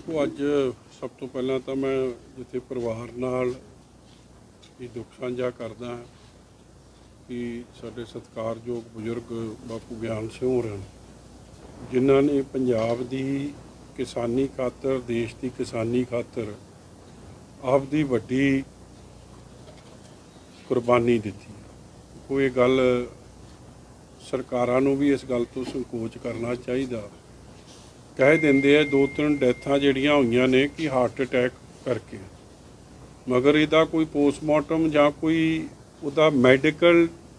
देखो अज सब तो पहला तो मैं जिथे परिवार नाल ये दुख साझा करदा हाँ कि साडे सत्कारयोग बजुर्ग बापू ज्ञान सिंह होरां जिन्हां ने पंजाब दी किसानी खातर देश की किसानी खातर आपदी वड्डी कुर्बानी दिती। कोई गल सरकारां नूं भी इस गल तो संकोच करना चाहिए। कह देंदे है 2-3 डैथां जिहड़ियां होईयां ने कि हार्ट अटैक करके, मगर इहदा कोई पोस्टमार्टम जां कोई उहदा मैडिकल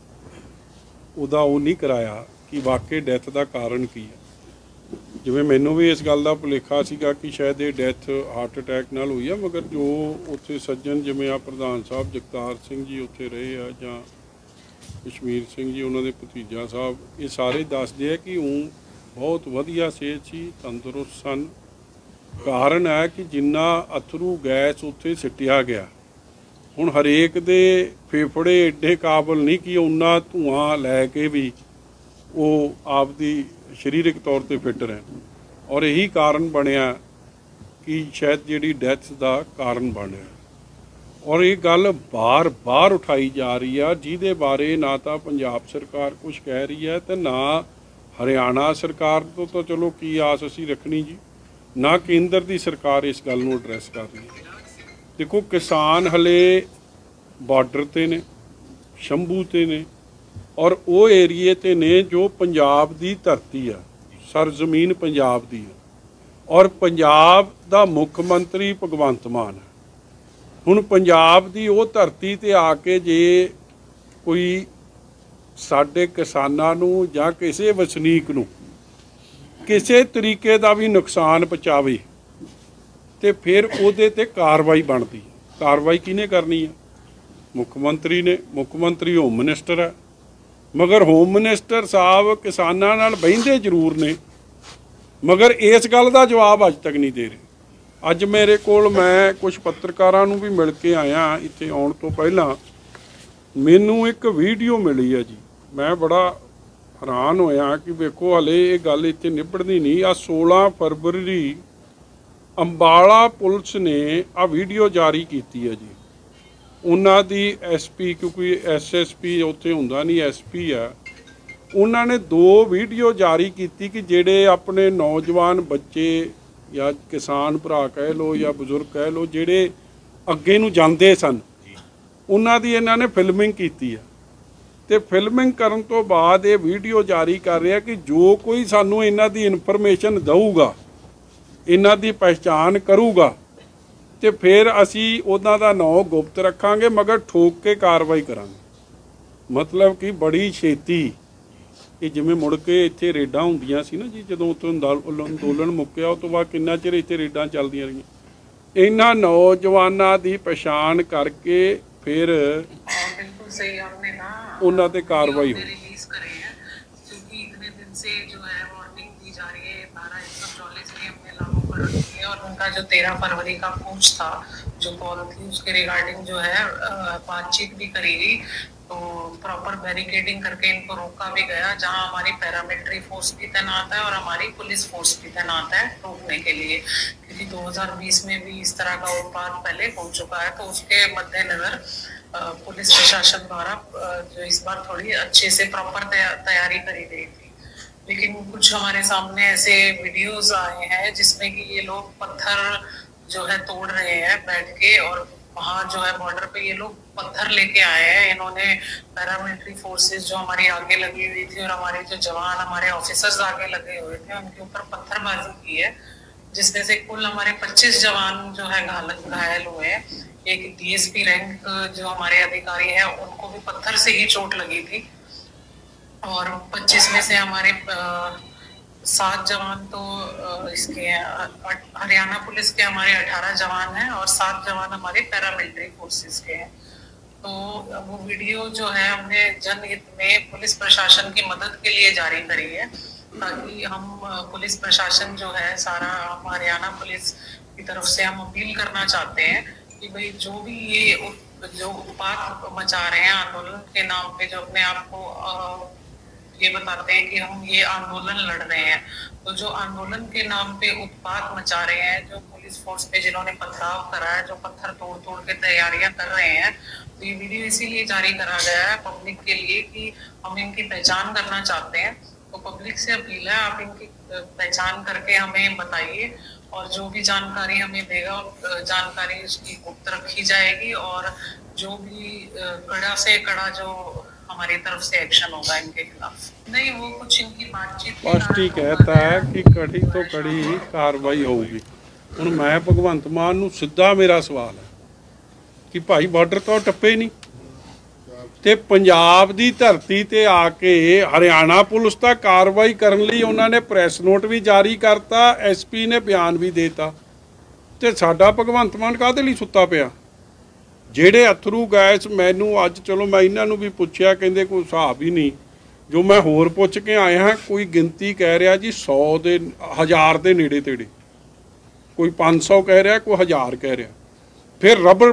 उहदा वो नहीं कराया कि वाकई डैथ का कारण की है। जिवें मैनूं भी इस गल का भुलेखा सीगा कि शायद ये डैथ हार्ट अटैक नाल हुई है, मगर जो उत्थे सज्जन जिवें आ प्रधान साहब जगतार सिंह जी उत्थे रहे आ जां कश्मीर सिंह जी उन्होंने भतीजा साहब, ये सारे दसदे है कि ऊँ बहुत वधिया सेहत सी, तंदुरुस्त सन। कारण है कि जिन्ना अथरू गैस उत्थे सिटिया गया, हुण हरेक दे फेफड़े एडे काबल नहीं कि उन्ना धुआं लैके भी वो आपदी शरीरक तौर पर फिट रहन, और यही कारण बनया कि शायद जिहड़ी डैथ का कारण बनया। और ये गल बार बार उठाई जा रही है, जिहदे बारे ना तो पंजाब सरकार कुछ कह रही है तो ना हरियाणा सरकार तो चलो की आस असी रखनी जी, ना केंद्र की सरकार इस गल नूं एड्रैस कर रही है। देखो किसान हले बार्डर ते ने, शंभू ते ने, और वो एरिए ते ने जो पंजाब की धरती है, सरजमीन पंजाब की है, और पंजाब का मुख मंत्री भगवंत मान है। हुण पंजाब की वो धरती ते आके जे कोई साडे किसानां नूं जां किसी वसनीक नूं किसी तरीके का भी नुकसान पहुँचावे तो फिर उहदे ते कार्रवाई बनती। कार्रवाई किहने करनी है? मुख्यमंत्री ने। मुख्यमंत्री होम मिनिस्टर है, मगर होम मिनिस्टर साहब किसानां नाल बहिंदे जरूर ने, मगर इस गल का जवाब अज तक नहीं दे रहे। अज मेरे कोल मैं कुछ पत्रकारां नूं भी मिल के आया, इत्थे आउण तो पहला मैनू एक वीडियो मिली है जी। मैं बड़ा हैरान होया कि वेखो हले ये गल इत्थे निबड़नी नहीं। आ 16 फरवरी अंबाला पुलिस ने आ वीडियो जारी की है जी। उन्हां दी SP, क्योंकि SSP उत्थे हुंदा नहीं, SP है, उन्होंने 2 वीडियो जारी की कि जेड़े अपने नौजवान बच्चे या किसान भरा कह लो या बजुर्ग कह लो जेड़े अगे नूं जांदे सन, उन्हां दी इन्हां ने फिल्मिंग की है। तो फिल्मिंग करन तो बाद ये वीडियो जारी कर रहा कि जो कोई सानू इन्हां दी इनफॉर्मेशन दऊगा, इन्हां दी पहचान करूगा, तो फिर असी उन्हां दा नाम गुप्त रखांगे, मगर ठोक के कार्रवाई करांगे। मतलब कि बड़ी छेती ये जिवें मुड़ के इत्थे रेडां हुंदियां सी ना जी, जदों उत्तों अंदोलन मुक्या उस तो बाद किन्ना चिर इत्थे रेडां चलदियां रहियां। इन्हां नौजवानां दी पछाण करके फिर बिल्कुल सही आपने कहा, उन्हां ते कार्रवाई हो। रिलीज करे हैं क्योंकि इतने दिन से जो है वार्निंग दी जा रही है, धारा 144 भी हमने लागू कर रखी है, और उनका जो 13 फरवरी का पूछ था जो कॉल थी उसके रिगार्डिंग जो है बातचीत भी करी गई। तो प्रॉपर बैरिकेडिंग करके इनको रोका भी गया, जहां हमारी पैरामिलिट्री फोर्स भी तैनात है और हमारी पुलिस फोर्स भी तैनात है रोकने के लिए, क्योंकि 2020 में भी इस तरह का उत्पाद पहले हो चुका है। तो उसके मद्देनजर पुलिस प्रशासन द्वारा जो इस बार थोड़ी अच्छे से प्रॉपर तैयारी करी गई थी। लेकिन कुछ हमारे सामने ऐसे वीडियोस आए हैं जिसमें कि ये लोग पत्थर जो है तोड़ रहे हैं बैठ के, और वहाँ जो है बॉर्डर पे ये लोग पत्थर लेके आए हैं। इन्होंने पैरामिलिट्री फोर्सेस जो हमारी आगे लगी हुई थी और हमारे जो जवान हमारे ऑफिसर्स आगे लगे हुए थे उनके ऊपर पत्थरबाजी की है, जिसमें से कुल हमारे 25 जवान जो है घायल हुए हैं। एक DSP रैंक जो हमारे अधिकारी हैं उनको भी पत्थर से ही चोट लगी थी, और 25 में से हमारे 7 जवान तो इसके हरियाणा पुलिस के हमारे 18 जवान हैं, और 7 जवान हमारे पैरामिलिट्री फोर्सेस के हैं। तो वो वीडियो जो है हमने जनहित में पुलिस प्रशासन की मदद के लिए जारी करी है, ताकि हम पुलिस प्रशासन जो है सारा, हम हरियाणा पुलिस की तरफ से हम अपील करना चाहते हैं कि भाई जो भी ये जो उत्पात मचा रहे हैं आंदोलन के नाम पे, जो अपने आप को ये बताते हैं कि हम ये आंदोलन लड़ रहे हैं। तो जो आंदोलन के नाम पे उत्पात मचा रहे हैं, जो पुलिस फोर्स पे जिन्होंने पथराव करा है, जो पत्थर तोड़ तोड़ के तैयारियां कर रहे हैं, तो ये वीडियो इसीलिए जारी करा गया है पब्लिक के लिए कि हम इनकी पहचान करना चाहते हैं। तो पब्लिक से अपील है, आप इनकी पहचान करके हमें बताइए और जो भी जानकारी हमें देगा जानकारी उसकी गुप्त रखी जाएगी और जो भी कड़ा से कड़ा जो हमारी तरफ से एक्शन होगा इनके खिलाफ। नहीं, वो कुछ इनकी बातचीत फर्स्ट ही कहता है कि कड़ी तो कड़ी कार्रवाई होगी। ਹੁਣ ਮੈਂ ਭਗਵੰਤ ਮਾਨ ਨੂੰ ਸਿੱਧਾ ਮੇਰਾ ਸਵਾਲ ਹੈ ਕਿ ਭਾਈ ਬਾਰਡਰ ਤੋਂ ਟੱਪੇ ਨਹੀਂ ਤੇ ਪੰਜਾਬ ਦੀ ਧਰਤੀ ਤੇ ਆ ਕੇ ਹਰਿਆਣਾ ਪੁਲਿਸ ਤਾਂ ਕਾਰਵਾਈ ਕਰਨ ਲਈ ਉਹਨਾਂ ਨੇ ਪ੍ਰੈਸ ਨੋਟ ਵੀ ਜਾਰੀ ਕਰਤਾ, ਐਸਪੀ ਨੇ ਬਿਆਨ ਵੀ ਦੇਤਾ ਤੇ ਸਾਡਾ ਭਗਵੰਤ ਮਾਨ ਕਾਹਦੇ ਲਈ ਸੁੱਤਾ ਪਿਆ? ਜਿਹੜੇ ਅਥਰੂ ਗੈਸ ਮੈਨੂੰ ਅੱਜ ਚਲੋ ਮੈਂ ਇਹਨਾਂ ਨੂੰ ਵੀ ਪੁੱਛਿਆ, ਕਹਿੰਦੇ ਕੋਈ ਹਿਸਾਬ ਹੀ ਨਹੀਂ। ਜੋ ਮੈਂ ਹੋਰ ਪੁੱਛ ਕੇ ਆਇਆ ਹਾਂ ਕੋਈ ਗਿਣਤੀ ਕਹਿ ਰਿਹਾ ਜੀ 100 ਦੇ 1000 ਦੇ ਨੇੜੇ ਤੇੜੇ, ਕੋਈ 500 ਕਹਿ ਰਿਹਾ, ਕੋਈ 1000 ਕਹਿ ਰਿਹਾ। ਫਿਰ ਰਬੜ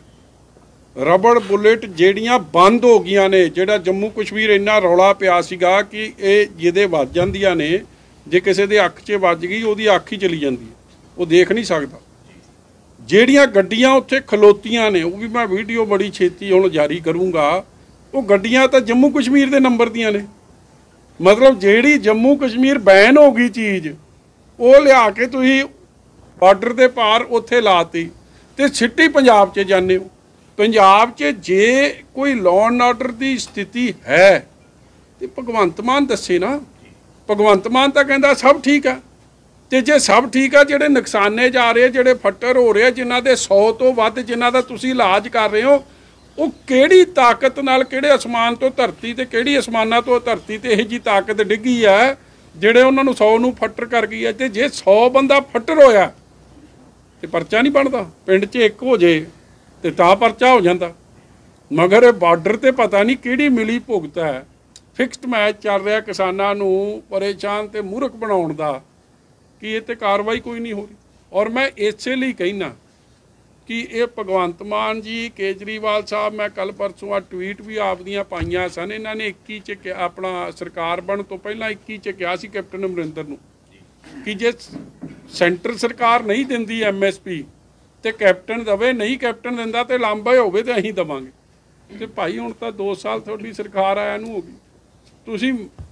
ਬੁਲਟ ਜਿਹੜੀਆਂ ਬੰਦ ਹੋ ਗਈਆਂ ਨੇ, ਜਿਹੜਾ ਜੰਮੂ ਕਸ਼ਮੀਰ ਇੰਨਾ ਰੌਲਾ ਪਿਆ ਸੀਗਾ ਕਿ ਇਹ ਜਿਹਦੇ ਵੱਜ ਜਾਂਦੀਆਂ ਨੇ, ਜੇ ਕਿਸੇ ਦੇ ਅੱਖ 'ਚ ਵੱਜ ਗਈ ਉਹਦੀ ਅੱਖ ਹੀ ਚਲੀ ਜਾਂਦੀ ਹੈ, ਉਹ ਦੇਖ ਨਹੀਂ ਸਕਦਾ। ਜਿਹੜੀਆਂ ਗੱਡੀਆਂ ਉੱਥੇ ਖਲੋਤੀਆਂ ਨੇ, ਉਹ ਵੀ ਮੈਂ ਵੀਡੀਓ ਬੜੀ ਛੇਤੀ ਹੁਣ ਜਾਰੀ ਕਰੂੰਗਾ, ਉਹ ਗੱਡੀਆਂ ਤਾਂ ਜੰਮੂ ਕਸ਼ਮੀਰ ਦੇ ਨੰਬਰ ਦੀਆਂ ਨੇ। ਮਤਲਬ ਜਿਹੜੀ ਜੰਮੂ ਕਸ਼ਮੀਰ ਬੈਨ ਹੋ ਗਈ ਚੀਜ਼, ਉਹ ਲਿਆ ਕੇ ਤੁਸੀਂ ਬਾਰਡਰ ਦੇ ਪਾਰ ਉੱਥੇ ਲਾਤੀ ਤੇ ਸਿੱਟੀ ਪੰਜਾਬ 'ਚ ਜਾਂਦੇ ਹੋ। ਪੰਜਾਬ 'ਚ ਜੇ ਕੋਈ ਲਾਅ ਐਂਡ ਆਰਡਰ ਦੀ ਸਥਿਤੀ ਹੈ ਤੇ ਭਗਵੰਤ ਮਾਨ ਦੱਸੇ ਨਾ। ਭਗਵੰਤ ਮਾਨ ਤਾਂ ਕਹਿੰਦਾ ਸਭ ਠੀਕ ਆ, ਤੇ ਜੇ ਸਭ ਠੀਕ ਆ, ਜਿਹੜੇ ਨੁਕਸਾਨੇ ਜਾ ਰਹੇ, ਜਿਹੜੇ ਫੱਟਰ ਹੋ ਰਹੇ, ਜਿਨ੍ਹਾਂ ਦੇ 100 ਤੋਂ ਵੱਧ ਜਿਨ੍ਹਾਂ ਦਾ ਤੁਸੀਂ ਇਲਾਜ ਕਰ ਰਹੇ ਹੋ, ਉਹ ਕਿਹੜੀ ਤਾਕਤ ਨਾਲ, ਕਿਹੜੇ ਅਸਮਾਨ ਤੋਂ ਧਰਤੀ ਤੇ ਕਿਹੜੀ ਅਸਮਾਨਾਂ ਤੋਂ ਧਰਤੀ ਤੇ ਇਹ ਜੀ ਤਾਕਤ ਡਿੱਗੀ ਹੈ ਜਿਹੜੇ ਉਹਨਾਂ ਨੂੰ 100 ਨੂੰ ਫੱਟਰ ਕਰ ਗਈ ਹੈ? ਤੇ ਜੇ 100 ਬੰਦਾ ਫੱਟਰ ਹੋਇਆ ਤੇ ਪਰਚਾ ਨਹੀਂ ਬਣਦਾ? ਪਿੰਡ 'ਚ ਇੱਕ ਹੋ ਜੇ ਤੇ ਤਾਂ ਪਰਚਾ ਹੋ ਜਾਂਦਾ। ਮਗਰ ਇਹ ਬਾਰਡਰ ਤੇ ਪਤਾ ਨਹੀਂ ਕਿਹੜੀ ਮਿਲੀ ਭੁਗਤ ਹੈ। ਫਿਕਸਡ ਮੈਚ ਚੱਲ ਰਿਹਾ ਕਿਸਾਨਾਂ ਨੂੰ ਪਰੇਸ਼ਾਨ ਤੇ ਮੂਰਖ ਬਣਾਉਣ ਦਾ, ਕਿ ਇਹ ਤੇ ਕਾਰਵਾਈ ਕੋਈ ਨਹੀਂ ਹੋ ਰਹੀ। ਔਰ ਮੈਂ ਇਸੇ ਲਈ ਕਹਿਣਾ ਕਿ ਇਹ ਭਗਵੰਤ ਮਾਨ ਜੀ, ਕੇਜਰੀਵਾਲ ਸਾਹਿਬ, ਮੈਂ ਕੱਲ ਪਰਸੋਂ ਆ ਟਵੀਟ ਵੀ ਆਪਦੀਆਂ ਪਾਈਆਂ ਸਨ। ਇਹਨਾਂ ਨੇ 21 'ਚ ਆਪਣਾ ਸਰਕਾਰ ਬਣਨ ਤੋਂ ਪਹਿਲਾਂ 21 'ਚ ਕਿਹਾ ਸੀ ਕੈਪਟਨ ਅਮਰਿੰਦਰ ਨੂੰ ਕਿ ਜੇ ਸੈਂਟਰ ਸਰਕਾਰ ਨਹੀਂ ਦਿੰਦੀ MSP ਤੇ ਕੈਪਟਨ ਦਵੇ, ਨਹੀਂ ਕੈਪਟਨ ਦਿੰਦਾ ਤੇ ਲਾਂਭਾ ਹੋਵੇ ਤੇ ਅਸੀਂ ਦੇਵਾਂਗੇ। ਤੇ ਭਾਈ ਹੁਣ ਤਾਂ 2 ਸਾਲ ਤੁਹਾਡੀ ਸਰਕਾਰ ਆਇਆ ਨੂੰ ਹੋ ਗਈ, ਤੁਸੀਂ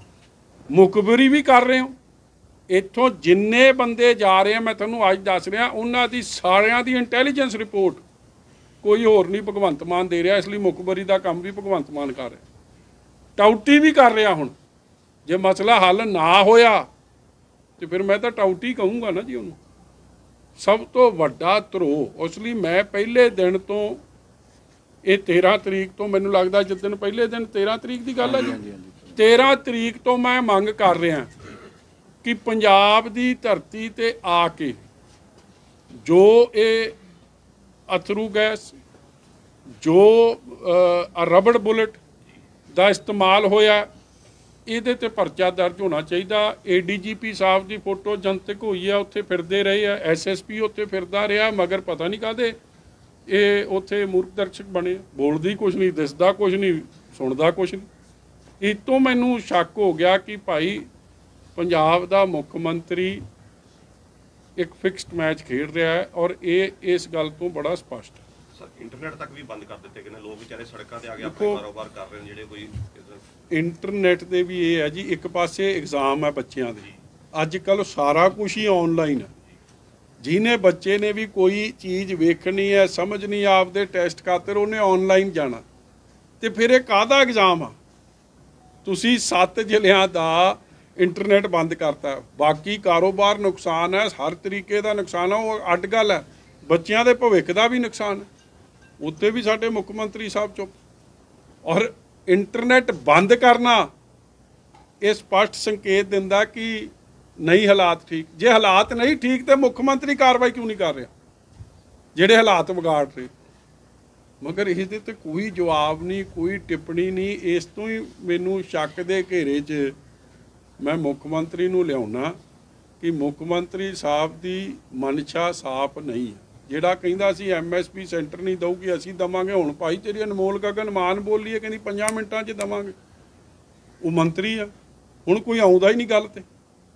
ਮੁਖਬਰੀ ਵੀ ਕਰ ਰਹੇ ਹੋ। ਇੱਥੋਂ ਜਿੰਨੇ ਬੰਦੇ ਜਾ ਰਹੇ ਆ, ਮੈਂ ਤੁਹਾਨੂੰ ਅੱਜ ਦੱਸ ਰਿਹਾ, ਉਹਨਾਂ ਦੀ ਸਾਰਿਆਂ ਦੀ ਇੰਟੈਲੀਜੈਂਸ ਰਿਪੋਰਟ ਕੋਈ ਹੋਰ ਨਹੀਂ ਭਗਵੰਤ ਮਾਨ ਦੇ ਰਿਹਾ। ਇਸ ਲਈ ਮੁਖਬਰੀ ਦਾ ਕੰਮ ਵੀ ਭਗਵੰਤ ਮਾਨ ਕਰ ਰਿਹਾ, ਟਾਊਟੀ ਵੀ ਕਰ ਰਿਹਾ। ਹੁਣ ਜੇ ਮਸਲਾ ਹੱਲ ਨਾ ਹੋਇਆ ਤੇ ਫਿਰ ਮੈਂ ਤਾਂ ਟਾਊਟੀ ਕਹੂੰਗਾ ਨਾ ਜੀ ਉਹਨੂੰ। ਸਭ ਤੋਂ ਵੱਡਾ ਧਰੋਹ। ਉਸ ਲਈ ਮੈਂ ਪਹਿਲੇ ਦਿਨ ਤੋਂ, ਇਹ 13 ਤਰੀਕ ਤੋਂ ਮੈਨੂੰ ਲੱਗਦਾ, ਜਿੱਦਣ ਪਹਿਲੇ ਦਿਨ 13 ਤਰੀਕ ਦੀ ਗੱਲ ਹੈ ਜੀ, 13 ਤਰੀਕ ਤੋਂ ਮੈਂ ਮੰਗ ਕਰ ਰਿਹਾ ਕਿ ਪੰਜਾਬ ਦੀ ਧਰਤੀ ਤੇ ਆ ਕੇ ਜੋ ਇਹ ਅਥਰੂ ਗੈਸ, ਜੋ ਰਬੜ ਬੁਲਟ ਦਾ ਇਸਤੇਮਾਲ ਹੋਇਆ, ਇਹਦੇ ਤੇ ਪਰਚਾ ਦਰਜ ਹੋਣਾ ਚਾਹੀਦਾ। ADGP ਸਾਹਿਬ ਦੀ ਫੋਟੋ ਜਨਤਕ ਹੋਈ ਆ, ਉੱਥੇ ਫਿਰਦੇ ਰਹੇ ਆ, SSP ਉੱਥੇ ਫਿਰਦਾ ਰਿਹਾ, ਮਗਰ ਪਤਾ ਨਹੀਂ ਕਾਹਦੇ ਇਹ ਉੱਥੇ ਮੂਰਖ ਦਰਸ਼ਕ ਬਣੇ। ਬੋਲਦੀ ਕੁਛ ਨਹੀਂ, ਦਿਸਦਾ ਕੁਛ ਨਹੀਂ, ਸੁਣਦਾ ਕੁਛ ਨਹੀਂ। ਇਹ ਤੋਂ ਮੈਨੂੰ ਸ਼ੱਕ ਹੋ ਗਿਆ ਕਿ ਭਾਈ ਪੰਜਾਬ ਦਾ ਮੁੱਖ ਮੰਤਰੀ ਇੱਕ ਫਿਕਸਡ ਮੈਚ ਖੇਡ ਰਿਹਾ ਹੈ ਔਰ ਇਹ ਇਸ ਗੱਲ ਤੋਂ ਬੜਾ ਸਪਸ਼ਟ ਹੈ। ਸਰ, ਇੰਟਰਨੈਟ ਤੱਕ ਵੀ ਬੰਦ ਕਰ ਦਿੱਤੇ ਗਏ ਨੇ, ਲੋਕ ਵਿਚਾਰੇ ਸੜਕਾਂ ਤੇ ਆ ਕੇ ਆਪਣੇ ਕਾਰੋਬਾਰ ਕਰ ਰਹੇ ਨੇ ਜਿਹੜੇ ਕੋਈ। ਇੰਟਰਨੈਟ ਦੇ ਵੀ ਇਹ ਹੈ ਜੀ, ਇੱਕ ਪਾਸੇ ਐਗਜ਼ਾਮ ਹੈ ਬੱਚਿਆਂ ਦੇ, ਅੱਜ ਕੱਲ੍ਹ ਸਾਰਾ ਕੁਛ ਹੀ ਆਨਲਾਈਨ ਹੈ। ਜਿਹਨੇ ਬੱਚੇ ਨੇ ਵੀ ਕੋਈ ਚੀਜ਼ ਵੇਖਣੀ ਹੈ, ਸਮਝਣੀ ਆਪਦੇ ਟੈਸਟ ਖਾਤਰ, ਉਹਨੇ ਆਨਲਾਈਨ ਜਾਣਾ। ਤੇ ਫਿਰ ਇਹ ਕਾਹਦਾ ਐਗਜ਼ਾਮ ਆ? ਤੁਸੀਂ 7 ਜ਼ਿਲ੍ਹਿਆਂ ਦਾ ਇੰਟਰਨੈਟ ਬੰਦ ਕਰਤਾ। ਬਾਕੀ ਕਾਰੋਬਾਰ ਨੁਕਸਾਨ ਹੈ, ਹਰ ਤਰੀਕੇ ਦਾ ਨੁਕਸਾਨ ਹੈ, ਉਹ ਅੱਡ ਗੱਲ ਹੈ। ਬੱਚਿਆਂ ਦੇ ਭਵਿੱਖ ਦਾ ਵੀ ਨੁਕਸਾਨ ਹੈ, ਉੱਤੇ ਵੀ ਸਾਡੇ ਮੁੱਖ ਮੰਤਰੀ ਸਾਹਿਬ ਚੁੱਪ। ਔਰ ਇੰਟਰਨੈਟ ਬੰਦ ਕਰਨਾ ਇਹ ਸਪਸ਼ਟ ਸੰਕੇਤ ਦਿੰਦਾ ਕਿ ਨਹੀਂ ਹਾਲਾਤ ਠੀਕ। ਜੇ ਹਾਲਾਤ ਨਹੀਂ ਠੀਕ ਤੇ ਮੁੱਖ ਮੰਤਰੀ ਕਾਰਵਾਈ ਕਿਉਂ ਨਹੀਂ ਕਰ ਰਿਹਾ ਜਿਹੜੇ ਹਾਲਾਤ ਵਿਗਾੜ ਰਹੇ? ਮਗਰ ਇਹਦੇ ਤੇ ਕੋਈ ਜਵਾਬ ਨਹੀਂ, ਕੋਈ ਟਿੱਪਣੀ ਨਹੀਂ। ਇਸ ਤੋਂ ਹੀ ਮੈਨੂੰ ਸ਼ੱਕ ਦੇ ਘੇਰੇ 'ਚ ਮੈਂ ਮੁੱਖ ਮੰਤਰੀ ਨੂੰ ਲਿਆਉਣਾ ਕਿ ਮੁੱਖ ਮੰਤਰੀ ਸਾਹਿਬ ਦੀ ਮਨਸ਼ਾ ਸਾਫ਼ ਨਹੀਂ ਹੈ। ਜਿਹੜਾ ਕਹਿੰਦਾ ਸੀ MSP ਸੈਂਟਰ ਨਹੀਂ ਦਊਗੀ, ਅਸੀਂ ਦੇਵਾਂਗੇ। ਹੁਣ ਭਾਈ ਤੇਰੀ ਅਨਮੋਲ ਗਗਨ ਮਾਨ ਬੋਲੀ ਹੈ, ਕਹਿੰਦੀ 5 ਮਿੰਟਾਂ 'ਚ ਦੇਵਾਂਗੇ। ਉਹ ਮੰਤਰੀ ਆ, ਹੁਣ ਕੋਈ ਆਉਂਦਾ ਹੀ ਨਹੀਂ ਗੱਲ ਤੇ।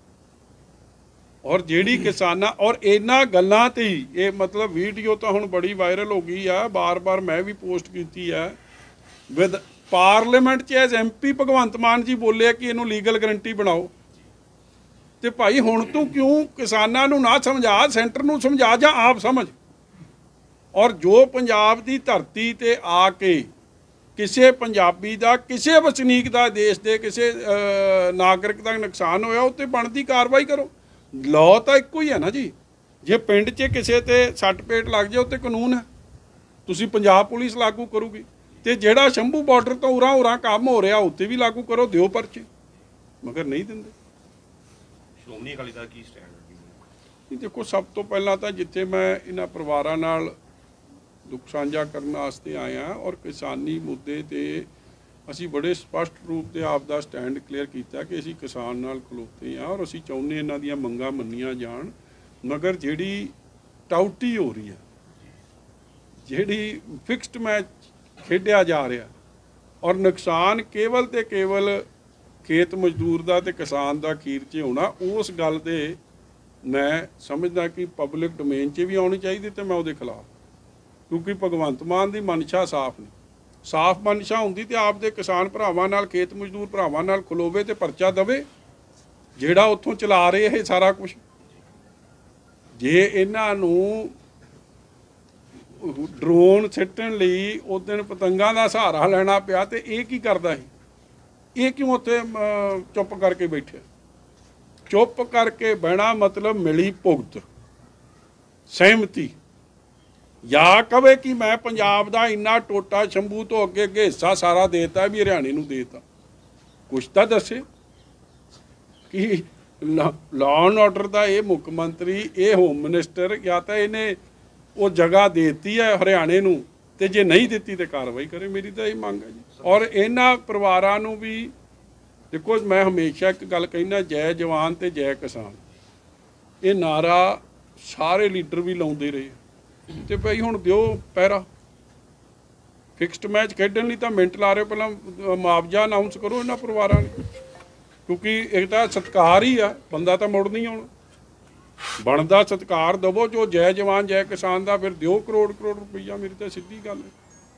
ਔਰ ਜਿਹੜੀ ਕਿਸਾਨਾਂ ਔਰ ਇਹਨਾਂ ਗੱਲਾਂ ਤੇ ਹੀ ਇਹ ਮਤਲਬ ਵੀਡੀਓ ਤਾਂ ਹੁਣ ਬੜੀ ਵਾਇਰਲ ਹੋ ਗਈ ਆ, ਬਾਰ-ਬਾਰ ਮੈਂ ਵੀ ਪੋਸਟ ਕੀਤੀ ਆ। ਵਿਦ ਪਾਰਲੀਮੈਂਟ 'ਚ ਐਜ਼ MP ਭਗਵੰਤ ਮਾਨ ਜੀ ਬੋਲਿਆ ਕਿ ਇਹਨੂੰ ਲੀਗਲ ਗਰੰਟੀ ਬਣਾਓ। ਤੇ ਭਾਈ ਹੁਣ ਤੂੰ ਕਿਉਂ ਕਿਸਾਨਾਂ ਨੂੰ ਨਾ ਸਮਝਾ, ਸੈਂਟਰ ਨੂੰ ਸਮਝਾ ਜਾਂ ਆਪ ਸਮਝ। ਔਰ ਜੋ ਪੰਜਾਬ ਦੀ ਧਰਤੀ ਤੇ ਆ ਕੇ ਕਿਸੇ ਪੰਜਾਬੀ ਦਾ, ਕਿਸੇ ਵਸਨੀਕ ਦਾ, ਦੇਸ਼ ਦੇ ਕਿਸੇ ਨਾਗਰਿਕ ਦਾ ਨੁਕਸਾਨ ਹੋਇਆ ਉੱਤੇ ਬਣਦੀ ਕਾਰਵਾਈ ਕਰੋ। ਲਾਅ ਤਾਂ ਇੱਕੋ ਹੀ ਹੈ ਨਾ ਜੀ। ਜੇ ਪਿੰਡ 'ਚ ਕਿਸੇ ਤੇ ਸੱਟ ਪੇਟ ਲੱਗ ਜਾਏ ਉੱਤੇ ਕਾਨੂੰਨ ਹੈ, ਤੁਸੀਂ ਪੰਜਾਬ ਪੁਲਿਸ ਲਾਗੂ ਕਰੂਗੀ। ਤੇ ਜਿਹੜਾ ਸ਼ੰਭੂ ਬਾਰਡਰ ਤੋਂ ਉਰਾਂ ਕੰਮ ਹੋ ਰਿਹਾ ਉੱਤੇ ਵੀ ਲਾਗੂ ਕਰੋ, ਦਿਓ ਪਰਚੇ, ਮਗਰ ਨਹੀਂ ਦਿੰਦੇ। ਸ਼੍ਰੋਮਣੀ ਅਕਾਲੀ ਦਲ ਕੀ ਸਟੈਂਡ ਹੈ? ਦੇਖੋ, ਸਭ ਤੋਂ ਪਹਿਲਾਂ ਤਾਂ ਜਿੱਥੇ ਮੈਂ ਇਹਨਾਂ ਪਰਿਵਾਰਾਂ ਨਾਲ ਦੁੱਖ ਸਾਂਝਾ ਕਰਨ ਵਾਸਤੇ ਆਇਆ ਔਰ ਕਿਸਾਨੀ ਮੁੱਦੇ ਤੇ ਅਸੀਂ ਬੜੇ ਸਪਸ਼ਟ ਰੂਪ ਤੇ ਆਪ ਦਾ ਸਟੈਂਡ ਕਲੀਅਰ ਕੀਤਾ ਕਿ ਅਸੀਂ ਕਿਸਾਨ ਨਾਲ ਖਲੋਤੇ ਹਾਂ ਔਰ ਅਸੀਂ ਚਾਹੁੰਦੇ ਇਹਨਾਂ ਦੀਆਂ ਮੰਗਾਂ ਮੰਨੀਆਂ ਜਾਣ। ਮਗਰ ਜਿਹੜੀ ਟਾਊਟੀ ਹੋ ਰਹੀ ਹੈ, ਜਿਹੜੀ ਫਿਕਸਡ ਮੈਚ ਖੇਡਿਆ ਜਾ ਰਿਹਾ ਔਰ ਨੁਕਸਾਨ ਕੇਵਲ ਤੇ ਕੇਵਲ ਖੇਤ ਮਜ਼ਦੂਰ ਦਾ ਤੇ ਕਿਸਾਨ ਦਾ ਅਖੀਰ 'ਚ ਹੋਣਾ, ਉਸ ਗੱਲ ਤੇ ਮੈਂ ਸਮਝਦਾ ਕਿ ਪਬਲਿਕ ਡੋਮੇਨ 'ਚ ਵੀ ਆਉਣੀ ਚਾਹੀਦੀ ਤੇ ਮੈਂ ਉਹਦੇ ਖਿਲਾਫ। ਕਿਉਂਕਿ ਭਗਵੰਤ ਮਾਨ ਦੀ ਮਨਸ਼ਾ ਸਾਫ਼ ਨਹੀਂ। ਸਾਫ਼ ਮਨਸ਼ਾ ਹੁੰਦੀ ਤੇ ਆਪ ਦੇ ਕਿਸਾਨ ਭਰਾਵਾਂ ਨਾਲ, ਖੇਤ ਮਜ਼ਦੂਰ ਭਰਾਵਾਂ ਨਾਲ ਖਲੋਵੇ ਤੇ ਪਰਚਾ ਦੇਵੇ। ਜਿਹੜਾ ਉੱਥੋਂ ਚਲਾ ਰਹੇ ਇਹ ਸਾਰਾ ਕੁਝ, ਜੇ ਇਹਨਾਂ ਨੂੰ ਡਰੋਨ ਸਿੱਟਣ ਲਈ ਉਸ ਦਿਨ ਪਤੰਗਾਂ ਦਾ ਸਹਾਰਾ ਲੈਣਾ ਪਿਆ ਤੇ ਇਹ ਕੀ ਕਰਦਾ ਸੀ? ਇਹ ਕਿਉਂ ਉੱਥੇ ਚੁੱਪ ਕਰਕੇ ਬੈਠੇ? ਚੁੱਪ ਕਰਕੇ ਬਹਿਣਾ ਮਤਲਬ ਮਿਲੀ ਭੁਗਤ, ਸਹਿਮਤੀ। ਜਾਂ ਕਵੇ ਕਿ ਮੈਂ ਪੰਜਾਬ ਦਾ ਇੰਨਾ ਟੋਟਾ ਸ਼ੰਭੂ ਤੋਂ ਅੱਗੇ ਹਿੱਸਾ ਸਾਰਾ ਦੇਤਾ ਵੀ ਹਰਿਆਣੇ ਨੂੰ ਦੇਤਾ। ਕੁਛ ਤਾਂ ਦੱਸੇ ਕਿ ਲਾਅ ਐਂਡ ਆਰਡਰ ਦਾ ਇਹ ਮੁੱਖ ਮੰਤਰੀ, ਇਹ ਹੋਮ ਮਿਨਿਸਟਰ, ਜਾਂ ਤਾਂ ਇਹਨੇ ਉਹ ਜਗ੍ਹਾ ਦੇਤੀ ਹੈ ਹਰਿਆਣੇ ਨੂੰ, ਤੇ ਜੇ ਨਹੀਂ ਦਿੱਤੀ ਤੇ ਕਾਰਵਾਈ ਕਰੇ। ਮੇਰੀ ਤਾਂ ਇਹ ਮੰਗ ਹੈ ਜੀ। ਔਰ ਇਹਨਾਂ ਪਰਿਵਾਰਾਂ ਨੂੰ ਵੀ ਦੇਖੋ, ਮੈਂ ਹਮੇਸ਼ਾ ਇੱਕ ਗੱਲ ਕਹਿੰਦਾ, ਜੈ ਜਵਾਨ ਤੇ ਜੈ ਕਿਸਾਨ, ਇਹ ਨਾਰਾ ਸਾਰੇ ਲੀਡਰ ਵੀ ਲਾਉਂਦੇ ਰਹੇ। ਤੇ ਭਾਈ ਹੁਣ ਦਿਓ ਪਹਿਰਾ। ਫਿਕਸਡ ਮੈਚ ਖੇਡਣ ਲਈ ਤਾਂ ਮਿੰਟ ਲਾ ਰਹੇ, ਪਹਿਲਾਂ ਮੁਆਵਜ਼ਾ ਅਨਾਊਂਸ ਕਰੋ ਇਹਨਾਂ ਪਰਿਵਾਰਾਂ ਨੂੰ, ਕਿਉਂਕਿ ਇਹ ਤਾਂ ਸਤਿਕਾਰ ਹੀ ਆ, ਬੰਦਾ ਤਾਂ ਮੁੜ ਨਹੀਂ ਆਉਣਾ। ਬਣਦਾ ਸਤਿਕਾਰ ਦੇਵੋ, ਜੋ ਜੈ ਜਵਾਨ ਜੈ ਕਿਸਾਨ ਦਾ, ਫਿਰ ਦਿਓ ਕਰੋੜ ਰੁਪਈਆ। ਮੇਰੀ ਤਾਂ ਸਿੱਧੀ ਗੱਲ ਹੈ।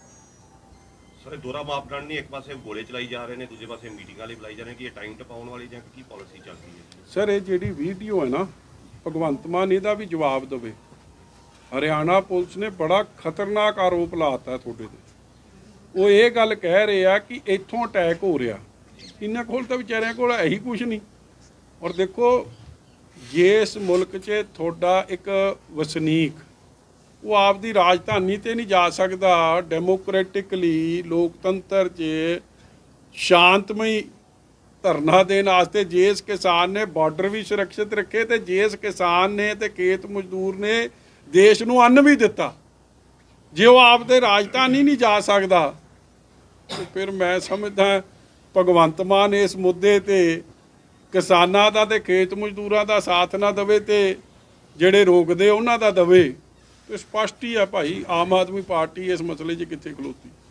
ਸਰ, ਦੋਹਰਾ ਮਾਪਦੰਡ ਨਹੀਂ, ਇੱਕ ਪਾਸੇ ਗੋਲੇ ਚਲਾਈ ਜਾ ਰਹੇ ਨੇ, ਦੂਜੇ ਪਾਸੇ ਮੀਟਿੰਗਾਂ ਲਈ ਬੁਲਾਈ ਜਾ ਰਹੇ, ਕਿ ਇਹ ਟਾਈਮ ਟਪਾਉਣ ਵਾਲੀ ਜਾਂ ਕੀ ਪਾਲਿਸੀ ਚੱਲ ਰਹੀ ਹੈ? ਸਰ, ਇਹ ਜਿਹੜੀ ਵੀਡੀਓ ਹੈ ਨਾ, ਭਗਵੰਤ ਮਾਨ ਇਹਦਾ ਵੀ ਜਵਾਬ ਦੇਵੇ। ਹਰਿਆਣਾ ਪੁਲਿਸ ਨੇ ਬੜਾ ਖਤਰਨਾਕ ਆਰੋਪ ਲਾਤਾ ਤੁਹਾਡੇ ਤੇ। ਉਹ ਇਹ ਗੱਲ ਕਹਿ ਰਹੇ ਆ ਕਿ ਇੱਥੋਂ ਅਟੈਕ ਹੋ ਰਿਹਾ। ਇਹਨਾਂ ਕੋਲ ਤਾਂ ਵਿਚਾਰਿਆਂ ਕੋਲ ਇਹੀ ਕੁਛ ਨਹੀਂ। ਔਰ ਦੇਖੋ, ਜਿਸ ਮੁਲਕ 'ਚ ਤੁਹਾਡਾ ਇੱਕ ਵਸਨੀਕ ਉਹ ਆਪਦੀ ਰਾਜਧਾਨੀ ਤੇ ਨਹੀਂ ਜਾ ਸਕਦਾ, ਡੈਮੋਕ੍ਰੈਟਿਕਲੀ ਲੋਕਤੰਤਰ 'ਚ ਸ਼ਾਂਤਮਈ ਧਰਨਾ ਦੇਣ ਵਾਸਤੇ, ਜਿਸ ਕਿਸਾਨ ਨੇ ਬਾਰਡਰ ਵੀ ਸੁਰੱਖਿਅਤ ਰੱਖੇ ਤੇ ਜਿਸ ਕਿਸਾਨ ਨੇ ਤੇ ਖੇਤ ਮਜ਼ਦੂਰ ਨੇ ਦੇਸ਼ ਨੂੰ ਅੰਨ ਵੀ ਦਿੱਤਾ, ਜੇ ਉਹ ਆਪਦੇ ਰਾਜਧਾਨੀ ਨਹੀਂ ਜਾ ਸਕਦਾ, ਤੇ ਫਿਰ ਮੈਂ ਸਮਝਦਾ ਭਗਵੰਤ ਮਾਨ ਇਸ ਮੁੱਦੇ ਤੇ ਕਿਸਾਨਾਂ ਦਾ ਤੇ ਖੇਤ ਮਜ਼ਦੂਰਾਂ ਦਾ ਸਾਥ ਨਾ ਦੇਵੇ ਤੇ ਜਿਹੜੇ ਰੋਕਦੇ ਉਹਨਾਂ ਦਾ ਦੇਵੇ। ਤੇ ਸਪਸ਼ਟ ਹੀ ਆ ਭਾਈ, ਆਮ ਆਦਮੀ ਪਾਰਟੀ ਇਸ ਮਸਲੇ 'ਚ ਕਿੱਥੇ ਖਲੋਤੀ।